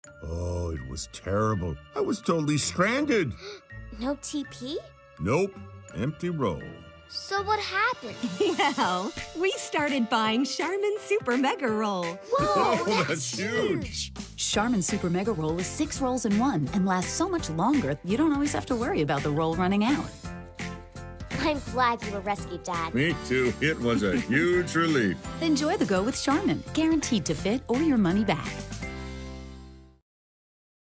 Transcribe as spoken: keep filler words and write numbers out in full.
Oh, it was terrible. I was totally stranded. No T P? Nope. Empty roll. So what happened? Well, we started buying Charmin Super Mega Roll. Whoa, that's, that's huge. Charmin Super Mega Roll is six rolls in one and lasts so much longer, you don't always have to worry about the roll running out. I'm glad you were rescued, Dad. Me too. It was a huge relief. Enjoy the go with Charmin, guaranteed to fit or your money back.